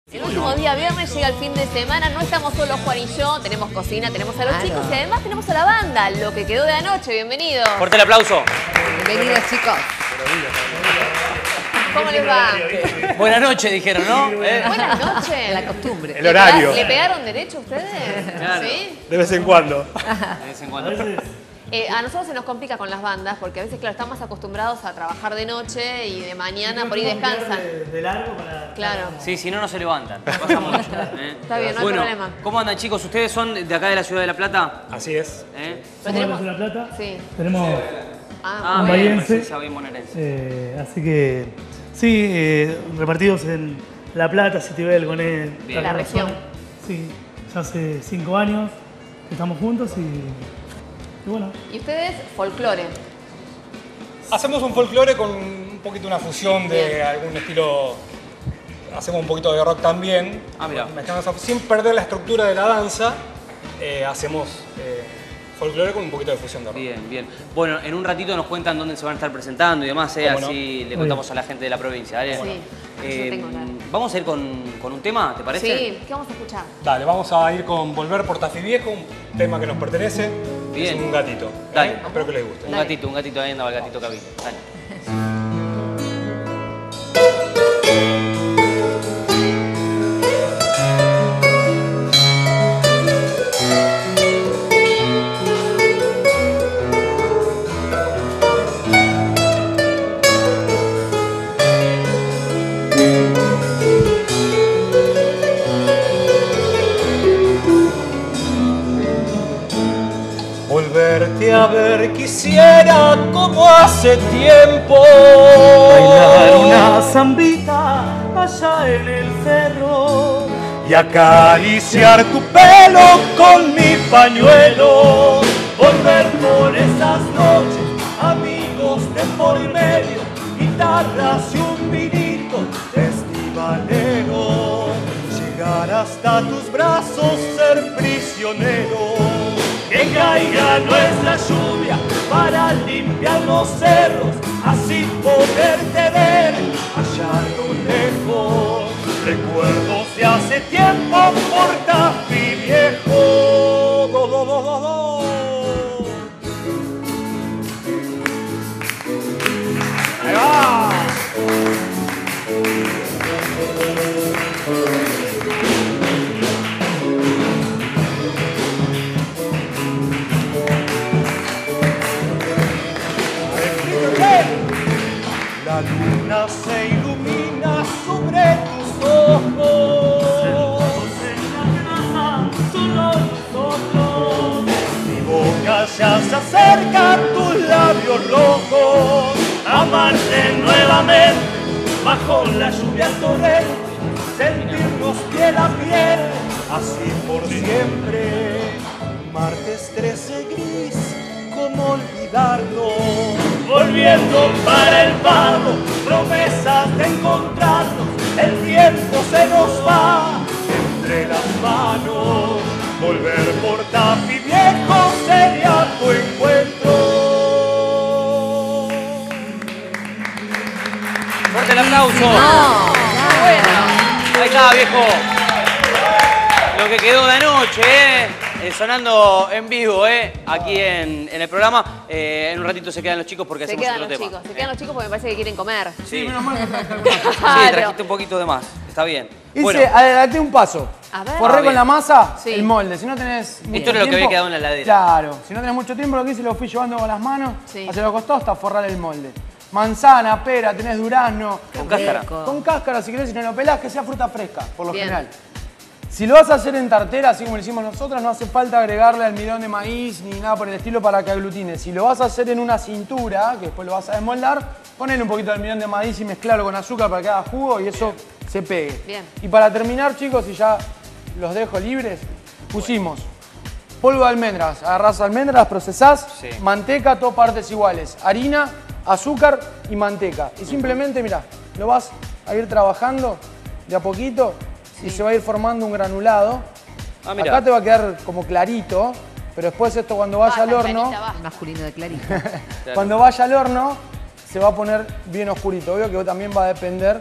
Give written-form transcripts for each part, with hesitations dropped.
El último día viernes llega el fin de semana, no estamos solo Juan y yo, tenemos cocina, tenemos a los chicos y además tenemos a la banda, lo que quedó de anoche. Bienvenidos. Fuerte el aplauso. Bienvenidos, chicos. ¿Cómo les va? Buenas noches, dijeron, ¿no? Buenas noches. La costumbre. El horario. ¿Le pegaron derecho a ustedes? Claro. ¿Sí? De vez en cuando. De vez en cuando. A nosotros se nos complica con las bandas porque a veces, claro, estamos acostumbrados a trabajar de noche y de mañana por ahí descansan. De largo para... Claro. Sí, si no, no se levantan. Pasa mucho. Está bien, no hay Bueno, problema. ¿cómo andan, chicos? ¿Ustedes son de acá de la ciudad de La Plata? Así es. Pero Somos de La Plata. Sí. Tenemos Ah, un muy bien. bahiense. presencia bien bonaerense. Así que, sí, repartidos en La Plata, Citibel, Gonet, Bien. La región. Sí, ya hace 5 años que estamos juntos y bueno. Y ustedes, folclore. Hacemos un folclore con un poquito una fusión de Bien. algún estilo. Hacemos un poquito de rock también. Ah, mira. Mezclamos sin perder la estructura de la danza. Hacemos folclore con un poquito de fusión de rock. Bien, bien. Bueno, en un ratito nos cuentan dónde se van a estar presentando y demás, ¿Cómo no? así le contamos a la gente de la provincia, ¿vale? Sí, yo tengo ganas. Vamos a ir con un tema, ¿te parece? Sí, ¿qué vamos a escuchar? Dale, vamos a ir con Volver por Tafí Viejo, un tema que nos pertenece. Bien. Es un gatito. Dale. Espero que les guste. Un gatito, ahí andaba el gatito Cabito. Dale. Volverte a ver quisiera como hace tiempo. Bailar una zambita allá en el cerro Y acariciar tu pelo con mi pañuelo. volver por esas noches, amigos de por medio, guitarras y un vinito festivalero. Llegar hasta tus brazos, ser prisionero. Que caiga nuestra lluvia para limpiar los cerros, así poderte ver allá a lo lejos. Recuerdos de hace tiempo por Tafí Viejo. Do, do, do, do, do. Ahí va. La luna se ilumina sobre tus ojos. Sentados en la casa, solo nosotros. Mi boca ya se acerca a tus labios rojos. Amarte nuevamente bajo la lluvia torrente. Sentirnos piel a piel, así por siempre. Martes 13 gris, ¿cómo olvidarlo? Volviendo para el pago, promesas de encontrarnos, el tiempo se nos va entre las manos. Volver por Tafí Viejo sería tu encuentro. ¡Fuerte el aplauso! Bueno. Ahí está, viejo. Lo que quedó de anoche, sonando en vivo, aquí en el programa. En un ratito se quedan los chicos porque Se hacemos quedan otro los tema. chicos, se quedan los chicos porque me parece que quieren comer. Sí, Menos mal que sí, trajiste un poquito de más. Está bien. Hice, adelanté un paso. A ver. Forré Ah, bien. con la masa Sí. el molde. Si no tenés mucho Esto era lo que había tiempo- quedado en la heladera. Claro. Si no tenés mucho tiempo, lo que hice lo fui llevando con las manos Sí. hacia los costados hasta forrar el molde. Manzana, pera, tenés durazno. Con cáscara. Con cáscara, si querés, si no lo pelás, que sea fruta fresca, por lo Bien. general. Si lo vas a hacer en tartera, así como lo hicimos nosotros, no hace falta agregarle almidón de maíz ni nada por el estilo para que aglutine. Si lo vas a hacer en una cintura, que después lo vas a desmoldar, ponele un poquito de almidón de maíz y mezclarlo con azúcar para que haga jugo y eso se pegue. Bien. Y para terminar, chicos, y ya los dejo libres, pusimos polvo de almendras. Agarrás almendras, procesás, Sí. manteca, todo partes iguales. Harina, azúcar y manteca. Y simplemente, mirá, lo vas a ir trabajando de a poquito y se va a ir formando un granulado. Ah, mirá. Acá te va a quedar como clarito, pero después esto cuando vaya al horno, Janita, basta. Masculino de clarito. cuando vaya al horno, se va a poner bien oscurito. Obvio que también va a depender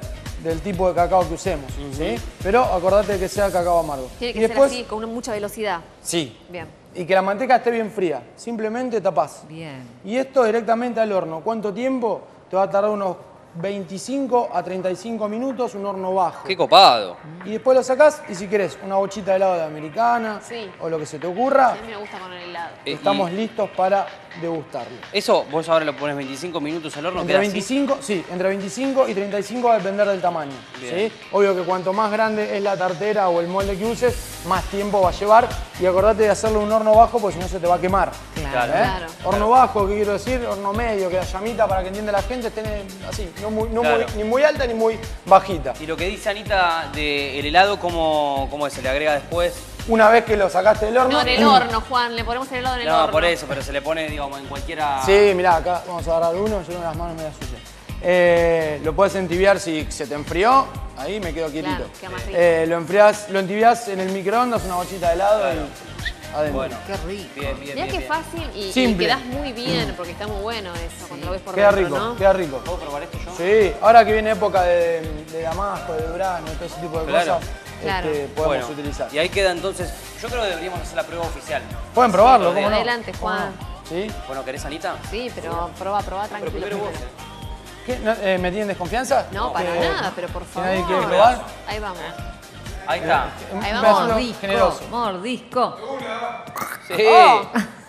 del tipo de cacao que usemos, ¿sí? Pero acordate que sea cacao amargo. Tiene que Y ser después, así, con mucha velocidad. Sí. Bien. Y que la manteca esté bien fría. Simplemente tapás. Bien. Y esto directamente al horno. ¿Cuánto tiempo? Te va a tardar unos 25 a 35 minutos, un horno bajo. Qué copado. Y después lo sacás y si querés una bochita de helado de americana Sí. o lo que se te ocurra, A mí me gusta con el helado. estamos listos para degustarlo. Eso, vos ahora lo pones 25 minutos al horno, Entre queda así. 25, sí, entre 25 y 35 va a depender del tamaño. ¿Sí? Obvio que cuanto más grande es la tartera o el molde que uses, más tiempo va a llevar. Y acordate de hacerlo en un horno bajo porque si no se te va a quemar. Claro. Claro. Horno bajo, ¿qué quiero decir? Horno medio, que la llamita, para que entienda la gente, esté así, Claro. ni muy alta ni muy bajita. Y lo que dice Anita del helado, ¿cómo es? ¿Se le agrega después? Una vez que lo sacaste del horno... No, en el horno, Juan. Le ponemos el helado en el horno. No, por eso, pero se le pone, digamos, en cualquiera... Sí, mirá, acá vamos a agarrar uno, yo tengo las manos medio sucias. Lo puedes entibiar si se te enfrió, ahí me quedo quietito. Claro, queda más rico. Lo entibiás en el microondas, una bochita de helado y adentro. Bueno, Qué rico. bien. Mirá qué fácil y Simple. quedás muy bien, porque está muy bueno eso, cuando lo ves por Queda dentro, rico, ¿no? queda rico. ¿Puedo probar esto yo? Sí, ahora que viene época de damasco, de durazno, todo ese tipo de Claro. cosas, Claro. podemos utilizar. Y ahí queda entonces, yo creo que deberíamos hacer la prueba oficial. Pueden probarlo, Sí, ¿cómo no? adelante, ¿Cómo Juan. no? ¿Sí? Bueno, ¿querés, Anita? Sí, pero probá Pero tranquilo. primero vos. ¿Qué? ¿Me tienen desconfianza? No, para Que- nada, pero por que favor. nadie quiere probar. Ahí vamos. Ahí está. Un Ahí pedacito vamos. Mordisco. generoso. Mordisco. Sí. Oh.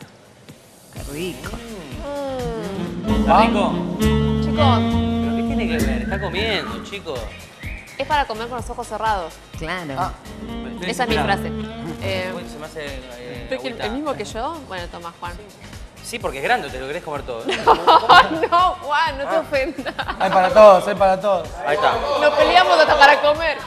Qué rico. ¿Está rico? Chicos, ¿Pero qué tiene que ver? Está comiendo, chicos. es para comer con los ojos cerrados. Claro. Ah, Esa es mi frase. Uy, se me hace agüita. ¿El mismo que yo? Bueno, toma, Juan. Sí, porque es grande, te lo querés comer todo. No, Juan, no te ofendas. hay para todos, hay para todos. Ahí está. Nos peleamos hasta para comer.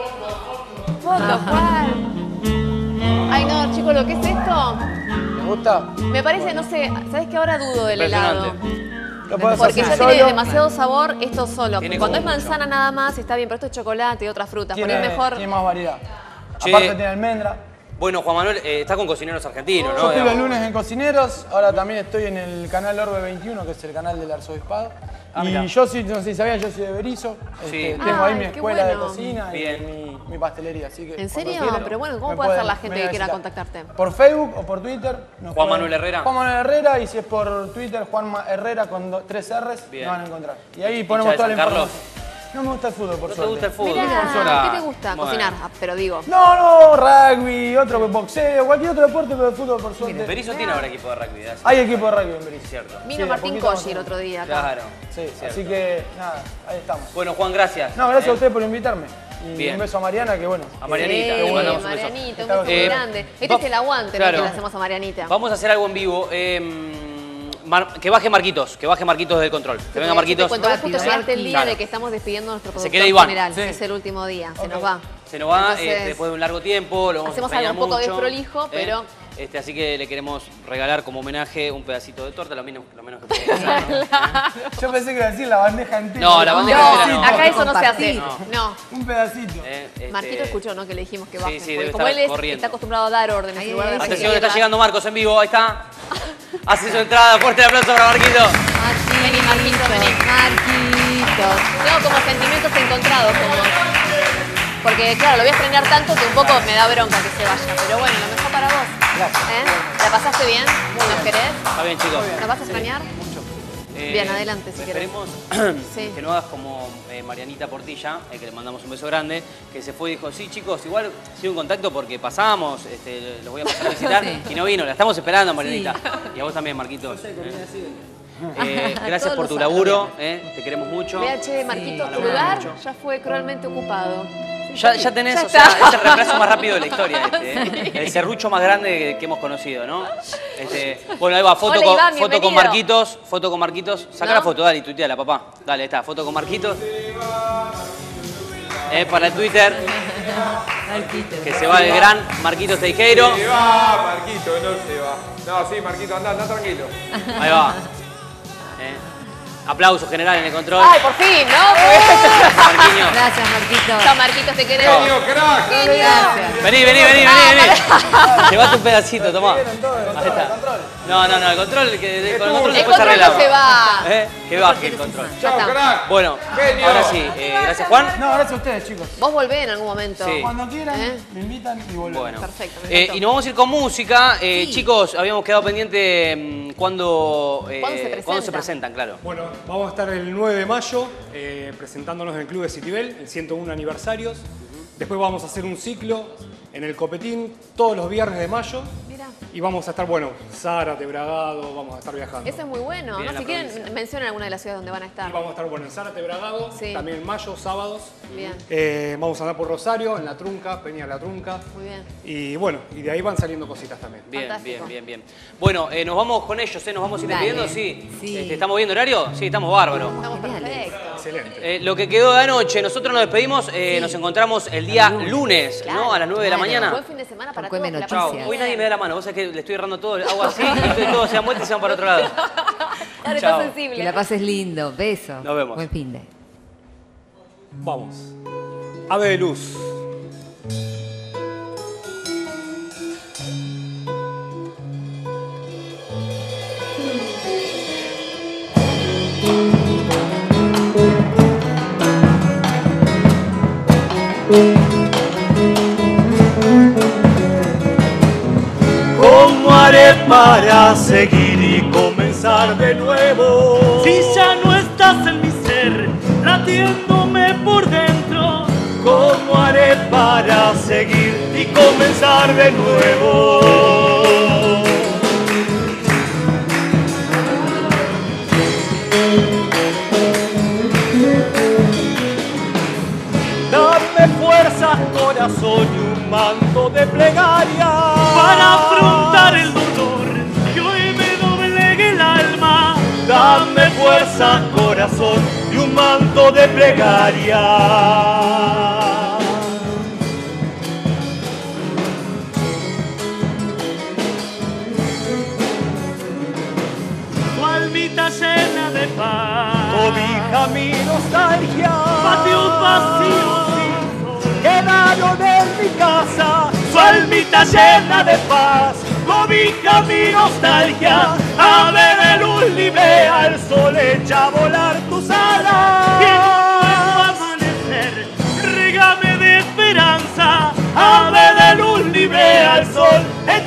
Foto, Juan. Ay, no, chicos, ¿lo que es esto? ¿Les gusta? Me parece, no sé, ¿sabes qué? Ahora dudo del helado. Lo puedes Porque hacer ya tiene solo. demasiado sabor esto solo. Tiene Cuando es como mucho. manzana nada más está bien, pero esto es chocolate y otras frutas. Por ahí Tiene, mejor. tiene más variedad. Che. Aparte tiene almendra. Bueno, Juan Manuel está con cocineros argentinos, Yo ¿no? estoy los Digamos. lunes en Cocineros, ahora también estoy en el canal Orbe 21, que es el canal del Arzobispado. Ah, y mirá. yo sí, no sé si sabían, yo soy de Berizo. Sí. Tengo ahí Ay, mi qué escuela de bueno. cocina Bien. y mi pastelería. Así que ¿En cuando serio? quieran, Pero bueno, ¿cómo me puede hacer pueden la gente venir que a quiera visitar. contactarte? Por Facebook o por Twitter. Juan nos pueden- Manuel Herrera. Juan Manuel Herrera, y si es por Twitter, Juan Herrera con 3 R's, Bien. me van a encontrar. Y ahí ¿Hincha ponemos de toda la San Carlos? información. No me gusta el fútbol, por ¿No te suerte. gusta el fútbol? Mirá, Ah, ¿qué te gusta? bueno. Cocinar, pero digo. No, rugby, otro que boxeo, cualquier otro deporte, pero el fútbol, por suerte. Berizo tiene ahora equipo de rugby. ¿eh? Hay equipo de rugby en Berizo. Cierto. Vino Sí, de Martín poquito Coggi el más. otro día acá. Claro. Sí, Cierto. así que nada, ahí estamos. Bueno, Juan, gracias. No, gracias a ustedes por invitarme. Y Bien. un beso a Mariana, que bueno. A Marianita, Sí, le mandamos un beso. Marianita, un Está beso muy bien. grande. Este Va- es el aguante claro. que le hacemos a Marianita. Vamos a hacer algo en vivo. Que baje Marquitos del control. Que venga Te Marquitos. cuento, vos justo Rápido, llegaste el día Claro. de que estamos despidiendo a nuestro productor queda Iván. general. Sí. Es el último día, se Ok. nos va. Se nos va Entonces, después de un largo tiempo. Lo vamos hacemos a extrañar algo un poco mucho, desprolijo, pero- así que le queremos regalar como homenaje un pedacito de torta, lo menos que podemos hacer, ¿no? Yo pensé que iba a decir la bandeja entera. No, la bandeja No, entera no. acá eso no se hace. Compartir. No. Un pedacito. Marquito escuchó, ¿no? Que le dijimos que Sí, baje. sí, porque debe como estar él corriendo. está acostumbrado a dar órdenes Ahí, en lugar de ahí, decir Atención, que está lleva- llegando Marcos en vivo, ahí está. Hace su entrada, fuerte el aplauso para Marquito. Vení, Marquito, vení. Marquitos. Tengo como sentimientos encontrados con vos. Porque, claro, lo voy a extrañar tanto que un poco me da bronca que se vaya. Pero bueno, lo mejor para vos. Gracias. ¿La pasaste bien? ¿Nos querés? Está bien, chicos. ¿Nos vas a extrañar? Bien, adelante, si querés. Esperemos Sí. que no hagas como Marianita Portilla, que le mandamos un beso grande, que se fue y dijo, sí, chicos, igual sigo en contacto porque pasamos, los voy a pasar a visitar, Sí. y no vino, la estamos esperando, Marianita. Y a vos también, Marquitos. Gracias Todos por los tu sábados. laburo, te queremos mucho. Vea, che, Marquito, Sí, tu lo lugar mucho. ya fue cruelmente ocupado. Ya tenés, Ya o sea, está. es el reemplazo más rápido de la historia, el serrucho más grande que hemos conocido, ¿no? Bueno, ahí va, foto, Hola, con, Iván, foto con bienvenido. Marquitos, saca ¿No? la foto, dale, y tuiteala, papá. Dale, ahí está, foto con Marquitos. Para el Twitter, Marquitos. que se va el gran Marquitos Teijeiro. Se va, Marquito, no se va. No, sí, Marquito, anda tranquilo. Ahí va. Aplauso general en el control. ¡Ay, por fin, ¿no? Marquiño. Gracias, Marquitos. Chao, Marquitos, te queremos. Genio, crack. Gracias. Vení. Llevate un pedacito, tomá. Ahí está. No, el control, con el control El después control no se va. Que baje el control. Chao, está. crack. Bueno, Genio. ahora sí. Gracias, Juan. No, gracias a ustedes, chicos. Vos volvés en algún momento. Sí. Cuando quieran, ¿Eh? me invitan y volvemos. Bueno. Perfecto, me encantó. Y nos vamos a ir con música. Chicos, habíamos quedado pendiente cuándo se presentan, claro. Bueno, vamos a estar el 9 de mayo presentándonos en el Club de Citibel, en 101 aniversarios. Después vamos a hacer un ciclo en el Copetín todos los viernes de mayo. Mira. Y vamos a estar, bueno, Zárate, Bragado, vamos a estar viajando. Eso es muy bueno. Bien, ¿No? la Si quieren, provincia. mencionen alguna de las ciudades donde van a estar. Y vamos a estar, bueno, en Zárate, Bragado, Sí. también en mayo, sábados. Bien. Vamos a andar por Rosario, en La Trunca, Peña La Trunca. Muy bien. Y bueno, y de ahí van saliendo cositas también. Bien, Fantástico. bien. Bueno, nos vamos con ellos, nos vamos a ir Dale. despidiendo, sí. Sí. ¿Estamos viendo horario? Sí, estamos bárbaros. Estamos Geniales. perfectos. Excelente. Lo que quedó de anoche, nosotros nos despedimos, nos encontramos el día lunes, Claro. ¿no? A las 9 de la Bueno. mañana. Buen fin de semana para Con todos. Cueme que la Chao. pasen Noticias. Hoy bien. nadie me da la mano, vos sabés que le estoy errando todo, hago así, y todos se dan vuelta y se van para otro lado. Dale, Chao. está sensible. Que la pases lindo. Beso. Nos vemos. Buen fin de. Vamos. Ave de luz. ¿Cómo haré para seguir y comenzar de nuevo? Si ya no estás en mi ser, latiéndome por dentro. ¿Cómo haré para seguir y comenzar de nuevo? Dame fuerza, corazón y un manto de plegaria para afrontar el dolor que hoy me doblegue el alma. Dame fuerza, corazón y un manto de plegaria. Tu almita llena de paz cobija mi nostalgia. Patios vacíos quedaron en mi casa. Su almita llena de paz cobija mi nostalgia. Ave de luz libre al sol, echa a volar tus alas. Y en un nuevo amanecer, regame de esperanza. Ave de luz libre al sol, echa